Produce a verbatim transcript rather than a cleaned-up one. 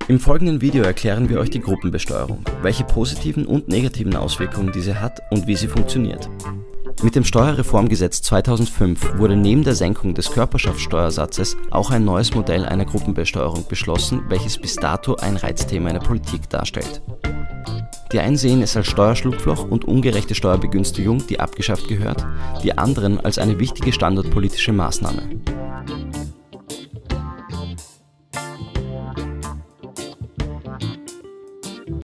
Im folgenden Video erklären wir euch die Gruppenbesteuerung, welche positiven und negativen Auswirkungen diese hat und wie sie funktioniert. Mit dem Steuerreformgesetz zweitausendfünf wurde neben der Senkung des Körperschaftssteuersatzes auch ein neues Modell einer Gruppenbesteuerung beschlossen, welches bis dato ein Reizthema in der Politik darstellt. Die einen sehen es als Steuerschlupfloch und ungerechte Steuerbegünstigung, die abgeschafft gehört, die anderen als eine wichtige standortpolitische Maßnahme.